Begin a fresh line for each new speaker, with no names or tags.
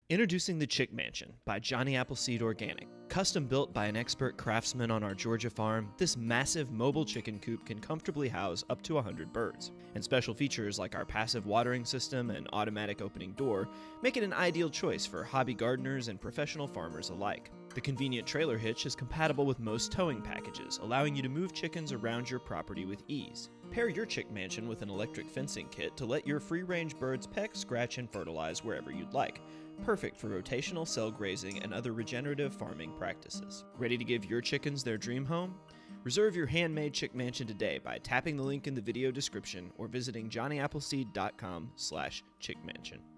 Introducing the Chick Mansion by Johnny Appleseed Organic. Custom built by an expert craftsman on our Georgia farm, this massive mobile chicken coop can comfortably house up to 100 birds. And special features like our passive watering system and automatic opening door make it an ideal choice for hobby gardeners and professional farmers alike. The convenient trailer hitch is compatible with most towing packages, allowing you to move chickens around your property with ease. Pair your Chick Mansion with an electric fencing kit to let your free-range birds peck, scratch, and fertilize wherever you'd like. Perfect for rotational cell grazing and other regenerative farming practices. Ready to give your chickens their dream home? Reserve your handmade Chick Mansion today by tapping the link in the video description or visiting johnnyappleseed.com/chickmansion.